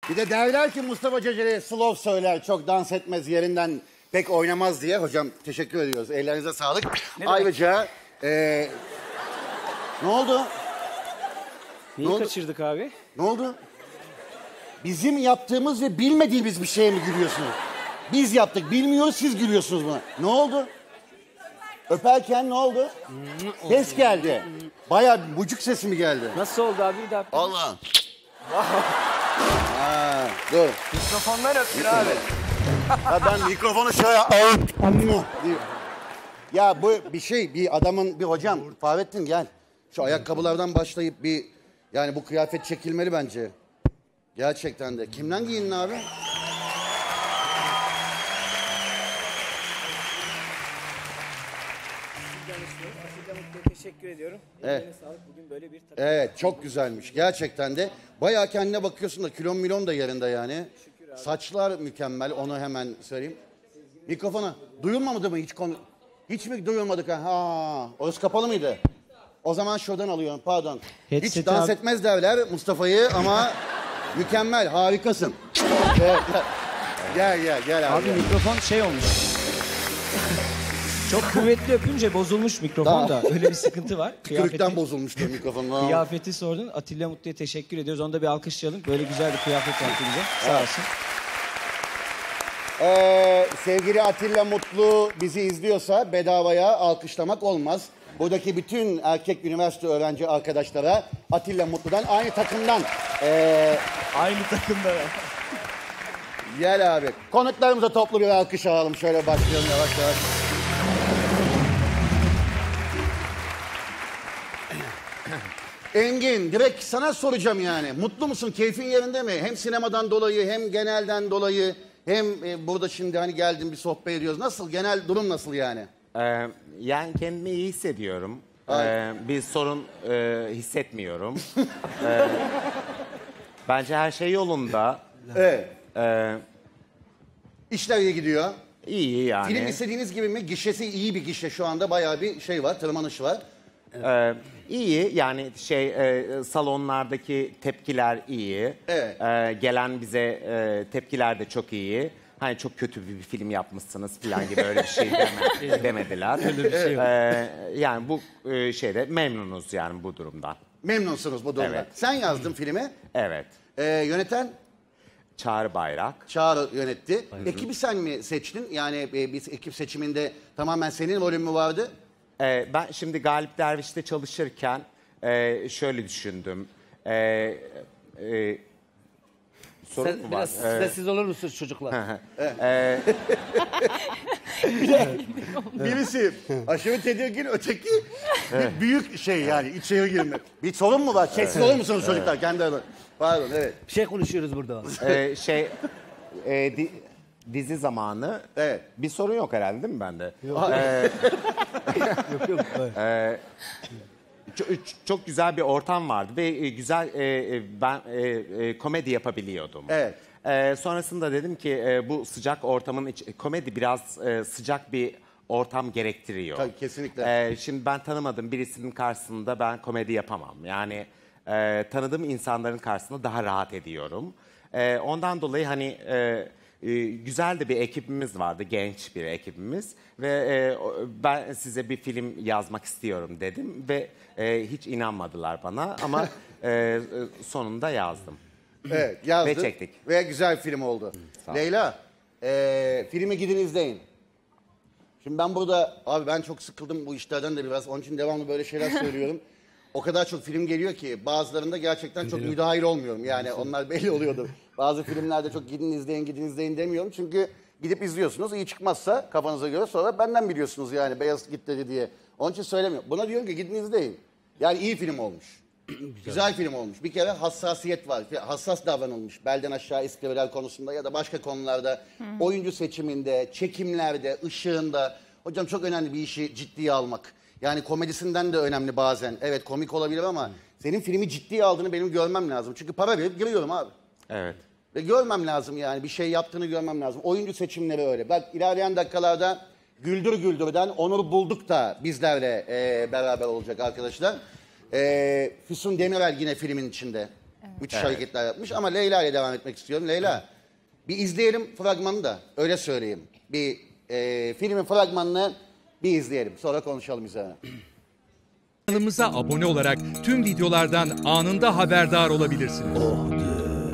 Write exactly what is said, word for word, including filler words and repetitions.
Bir de derler ki Mustafa Ceceli slow söyler, çok dans etmez, yerinden pek oynamaz diye. Hocam teşekkür ediyoruz. Ellerinize sağlık. Ne Ayrıca e, ne oldu? Neyi Ne oldu? kaçırdık abi? Ne oldu? Bizim yaptığımız ve bilmediğimiz bir şeye mi gülüyorsunuz? Biz yaptık, bilmiyoruz, siz gülüyorsunuz buna. Ne oldu? Öperken ne oldu? Ses geldi. Bayağı bir bucuk sesi mi geldi? Nasıl oldu abi? Bir daha. Allah. Ha, dur. Mikrofondan öptün abi. Ya ben mikrofonu şöyle diyor. Ya bu bir şey, bir adamın, bir hocam, Fahrettin gel. Şu ayakkabılardan başlayıp bir, yani bu kıyafet çekilmeli bence. Gerçekten de. Kimden giyindin abi? Teşekkür ediyorum. Evet. Ellerine sağlık. Bugün böyle bir takım. Evet, çok güzelmiş. Gerçekten de. Bayağı kendine bakıyorsun da kilon milon da yerinde yani. Saçlar mükemmel, onu hemen söyleyeyim. Mikrofona. Duyulmadı mı hiç konu? Hiç mi duyulmadık? Ha, ha. Orası kapalı mıydı? O zaman şuradan alıyorum, pardon. Hiç Headset'i dans abi- etmez derler Mustafa'yı ama mükemmel, harikasın. Gel, gel, gel, gel abi. Abi mikrofon şey olmuş. Çok kuvvetli öpünce bozulmuş mikrofon da. Öyle bir sıkıntı var. Tükürükten bozulmuştur mikrofon. Kıyafeti sordun. Atilla Mutlu'ya teşekkür ediyoruz. Onu da bir alkışlayalım. Böyle güzel bir kıyafet yaptı bize. Sağ olsun. Ee, sevgili Atilla Mutlu bizi izliyorsa bedavaya alkışlamak olmaz. Buradaki bütün erkek üniversite öğrenci arkadaşlara Atilla Mutlu'dan, aynı takımdan. Ee, Aynı takımda. gel abi. Konuklarımıza toplu bir alkış alalım. Şöyle başlayalım yavaş yavaş. Engin, direkt sana soracağım yani. Mutlu musun? Keyfin yerinde mi? Hem sinemadan dolayı, hem genelden dolayı, hem e, burada şimdi hani geldin bir sohbet ediyoruz. Nasıl? Genel durum nasıl yani? Ee, yani kendimi iyi hissediyorum. Ee, bir sorun e, hissetmiyorum. Ee, bence her şey yolunda. Evet. Ee, İşler iyi gidiyor. iyi yani. Film istediğiniz gibi mi? Gişesi iyi bir gişe şu anda. Bayağı bir şey var, tırmanış var. Ee, iyi yani şey e, salonlardaki tepkiler iyi. Evet. Ee, gelen bize e, tepkiler de çok iyi. Hani çok kötü bir film yapmışsınız falan gibi öyle bir şey deme, demediler. Öyle bir şey yok. Ee, yani bu e, şeyde memnunuz yani bu durumdan. Memnunsunuz bu durumdan. Evet. Sen yazdın filmi. Evet. Ee, yöneten Çağrı Bayrak. Çağrı yönetti. Ekibi sen mi seçtin? Yani e, biz ekip seçiminde tamamen senin rolün mü vardı? Ee, ben şimdi Galip Derviş'te çalışırken e, şöyle düşündüm. Ee, e, sorun Sen mu var? biraz sessiz olur musunuz çocuklar? Birisi aşırı tedirgin, öteki bir büyük şey yani içeri girme. Bir sorun mu var? Sessiz olur musunuz çocuklar? Kendi aranızda. Pardon, evet. Bir şey konuşuyoruz burada. Ee, şey e, di- dizi zamanı. Evet. Bir sorun yok herhalde değil mi bende? yok yok. Ee, çok, çok güzel bir ortam vardı ve e, güzel e, e, ben e, e, komedi yapabiliyordum. Evet. Ee, sonrasında dedim ki e, bu sıcak ortamın iç, komedi biraz e, sıcak bir ortam gerektiriyor. Tabii, kesinlikle. Ee, şimdi ben tanımadığım birisinin karşısında ben komedi yapamam. Yani e, tanıdığım insanların karşısında daha rahat ediyorum. E, ondan dolayı hani e, e, güzel de bir ekibimiz vardı, genç bir ekibimiz ve e, o- ben size bir film yazmak istiyorum dedim ve e, hiç inanmadılar bana ama e, e, sonunda yazdım. Evet, yazdın. Ve çektik. Ve güzel bir film oldu. Sağ ol. Leyla, e, filmi gidin izleyin. Şimdi ben burada, abi ben çok sıkıldım bu işlerden de biraz. Onun için devamlı böyle şeyler söylüyorum. O kadar çok film geliyor ki bazılarında gerçekten çok müdahil olmuyorum. Yani onlar belli oluyordur. Bazı filmlerde çok gidin izleyin, gidin izleyin demiyorum. Çünkü gidip izliyorsunuz. İyi çıkmazsa kafanıza göre sonra benden biliyorsunuz yani beyaz git dedi diye. Onun için söylemiyorum. Buna diyorum ki gidin izleyin. Yani iyi film olmuş. Güzel film olmuş. Bir kere hassasiyet var. Hassas davranılmış. Belden aşağı espriler konusunda ya da başka konularda. Oyuncu seçiminde, çekimlerde, ışığında. Hocam çok önemli bir işi ciddiye almak. Yani komedisinden de önemli bazen. Evet komik olabilir ama senin filmi ciddiye aldığını benim görmem lazım. Çünkü para verip giriyorum abi. Evet. Ve görmem lazım yani. Bir şey yaptığını görmem lazım. Oyuncu seçimleri öyle. Bak ilerleyen dakikalarda Güldür Güldür'den Onur Bulduk da bizlerle e, beraber olacak arkadaşlar. E, Füsun Demirel yine filmin içinde. Müthiş hareketler yapmış ama Leyla ile devam etmek istiyorum. Leyla, bir izleyelim fragmanı da öyle söyleyeyim. Bir e, filmin fragmanını bir izleyelim. Sonra konuşalım üzerine. Kanalımıza abone olarak tüm videolardan anında haberdar olabilirsiniz.